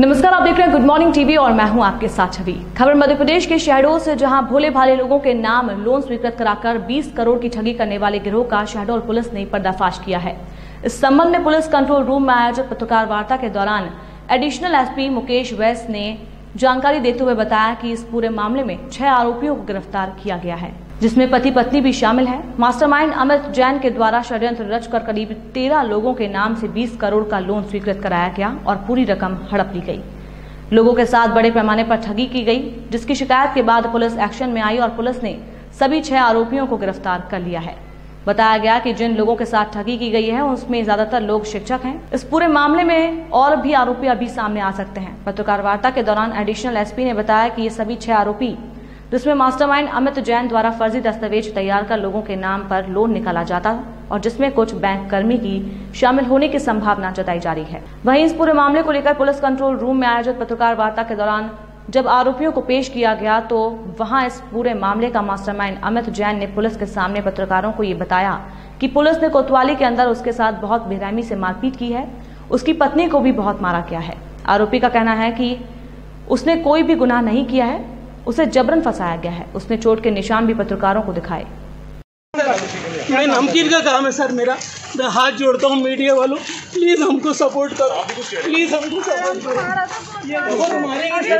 नमस्कार, आप देख रहे हैं गुड मॉर्निंग टीवी और मैं हूं आपके साथ छवि। खबर मध्य प्रदेश के शहडोल से, जहां भोले भाले लोगों के नाम लोन स्वीकृत कराकर 20 करोड़ की ठगी करने वाले गिरोह का शहडोल पुलिस ने पर्दाफाश किया है। इस संबंध में पुलिस कंट्रोल रूम में आयोजित पत्रकार वार्ता के दौरान एडिशनल एसपी मुकेश वैस ने जानकारी देते हुए बताया कि इस पूरे मामले में 6 आरोपियों को गिरफ्तार किया गया है, जिसमें पति पत्नी भी शामिल है। मास्टरमाइंड अमित जैन के द्वारा षड्यंत्र रचकर करीब 13 लोगों के नाम से 20 करोड़ का लोन स्वीकृत कराया गया और पूरी रकम हड़प ली गई। लोगों के साथ बड़े पैमाने पर ठगी की गई, जिसकी शिकायत के बाद पुलिस एक्शन में आई और पुलिस ने सभी 6 आरोपियों को गिरफ्तार कर लिया है। बताया गया कि जिन लोगों के साथ ठगी की गई है उसमें ज्यादातर लोग शिक्षक हैं। इस पूरे मामले में और भी आरोपी अभी सामने आ सकते हैं। पत्रकार वार्ता के दौरान एडिशनल एसपी ने बताया कि ये सभी 6 आरोपी, जिसमें मास्टरमाइंड अमित जैन द्वारा फर्जी दस्तावेज तैयार कर लोगों के नाम पर लोन निकाला जाता और जिसमें कुछ बैंक कर्मी की शामिल होने की संभावना जताई जा रही है। वहीं इस पूरे मामले को लेकर पुलिस कंट्रोल रूम में आयोजित पत्रकार वार्ता के दौरान जब आरोपियों को पेश किया गया तो वहां इस पूरे मामले का मास्टरमाइंड अमित जैन ने पुलिस के सामने पत्रकारों को ये बताया कि पुलिस ने कोतवाली के अंदर उसके साथ बहुत बेरहमी से मारपीट की है, उसकी पत्नी को भी बहुत मारा गया है। आरोपी का कहना है कि उसने कोई भी गुनाह नहीं किया है, उसे जबरन फंसाया गया है। उसने चोट के निशान भी पत्रकारों को दिखाए। मैं नमकीन का काम है सर मेरा, मैं हाथ जोड़ता हूँ मीडिया वालों, प्लीज हमको सपोर्ट करो, प्लीज हमको सपोर्ट करो। ये बहुत मारेंगे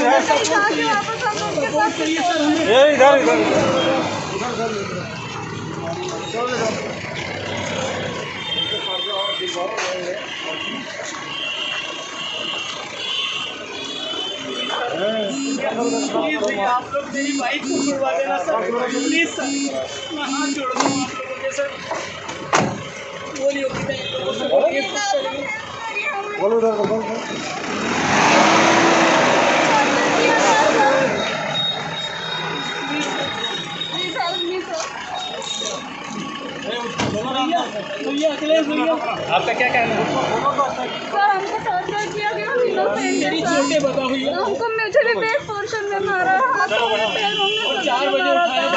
सपोर्ट करिए सर हमें। प्लीज भैया आप लोग मेरी बाइक को छुड़वा देना सर, प्लीज सर, मैं हाथ जोड़ता हूँ आप लोगों के सर। बोलिए भैया अखिलेश भैया, आपका क्या कहना है? सर हमको टॉर्चर किया गया, मेरी चोटें बताओ भैया। हमको मुझे भी बैक पोर्शन में मारा, हाथों में पैर में 4 बजे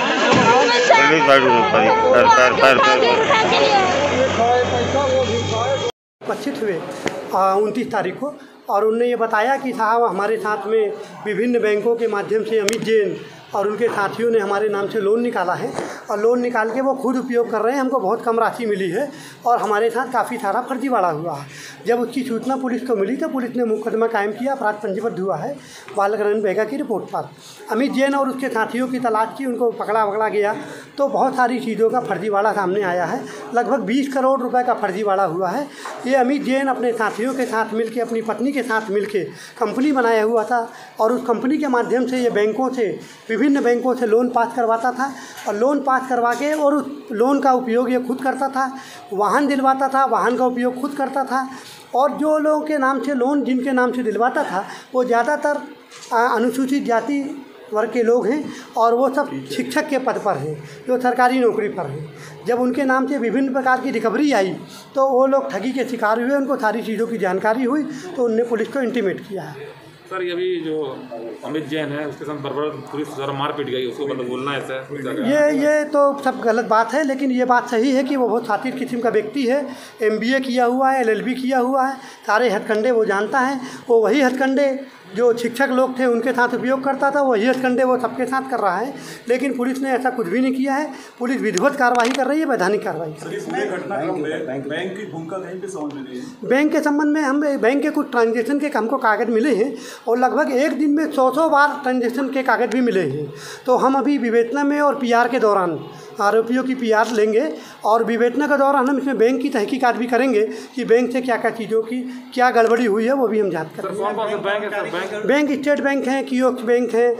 उपस्थित हुए 29 तारीख को, और उनने ये बताया कि साहब हमारे साथ में विभिन्न बैंकों के माध्यम से अमित जैन और उनके साथियों ने हमारे नाम से लोन निकाला है और लोन निकाल के वो खुद उपयोग कर रहे हैं। हमको बहुत कम राशि मिली है और हमारे साथ काफ़ी सारा फर्जीवाड़ा हुआ है। जब उसकी सूचना पुलिस को मिली तो पुलिस ने मुकदमा कायम किया, अपराध पंजीबद्ध हुआ है बालकरण बेगा की रिपोर्ट पर। अमित जैन और उसके साथियों की तलाश की, उनको पकड़ा गया तो बहुत सारी चीज़ों का फर्जीवाड़ा सामने आया है। लगभग 20 करोड़ रुपये का फर्जीवाड़ा हुआ है। ये अमित जैन अपने साथियों के साथ मिलकर, अपनी पत्नी के साथ मिलकर कंपनी बनाया हुआ था और उस कंपनी के माध्यम से ये बैंकों से, विभिन्न बैंकों से लोन पास करवाता था और लोन पास करवा के और उस लोन का उपयोग ये खुद करता था। वाहन दिलवाता था, वाहन का उपयोग खुद करता था और जो लोगों के नाम से लोन, जिनके नाम से दिलवाता था, वो ज़्यादातर अनुसूचित जाति वर्ग के लोग हैं और वो सब शिक्षक के पद पर हैं, जो सरकारी नौकरी पर हैं। जब उनके नाम से विभिन्न प्रकार की रिकवरी आई तो वो लोग ठगी के शिकार हुए, उनको सारी चीज़ों की जानकारी हुई तो उनने पुलिस को इंटीमेट किया है। सर, ये भी जो अमित जैन है उसके साथ बराबर पुलिस द्वारा मार पीट गई, उसको मतलब बोलना ऐसा है? ये तो सब गलत बात है, लेकिन ये बात सही है कि वो बहुत शातिर किस्म का व्यक्ति है। MBA किया हुआ है, LLB किया हुआ है, सारे हथकंडे वो जानता है। वो वही हथकंडे जो शिक्षक लोग थे उनके साथ उपयोग करता था, वही हथकंडे वो सबके साथ कर रहा है। लेकिन पुलिस ने ऐसा कुछ भी नहीं किया है। पुलिस विधिवत कार्रवाई कर रही है, वैधानिक कार्रवाई कर रही है। बैंक की भूमिका कहीं पे समझ में नहीं है। बैंक के संबंध में हम बैंक के कुछ ट्रांजेक्शन के हमको कागज़ मिले हैं और लगभग एक दिन में 100 बार ट्रांजेक्शन के कागज़ भी मिले हैं। तो हम अभी विवेचना में और PR के दौरान आरोपियों की PR लेंगे और विवेचना के दौरान हम इसमें बैंक की तहकीकात भी करेंगे कि बैंक से क्या क्या चीज़ों की क्या गड़बड़ी हुई है, वो भी हम जांच करेंगे। बैंक स्टेट बैंक है, कियोस्क बैंक है,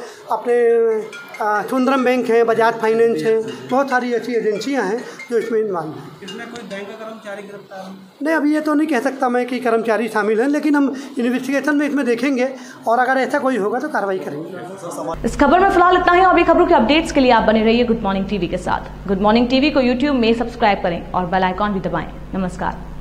अपने सुंदरम बैंक है, बजाज फाइनेंस है, बहुत सारी ऐसी एजेंसियां हैं जो इसमें इन्वॉल्व हैं। इसमें कोई बैंक का कर्मचारी गिरफ्तार नहीं, अभी ये तो नहीं कह सकता मैं कि कर्मचारी शामिल हैं, लेकिन हम इन्वेस्टिगेशन में इसमें देखेंगे और अगर ऐसा कोई होगा तो कार्रवाई करेंगे। इस खबर में फिलहाल इतना ही और भी खबरों के अपडेट्स के लिए आप बने रहिए गुड मॉर्निंग टीवी के साथ। गुड मॉर्निंग टीवी को YouTube में सब्सक्राइब करें और बेल आइकॉन भी दबाएं। नमस्कार।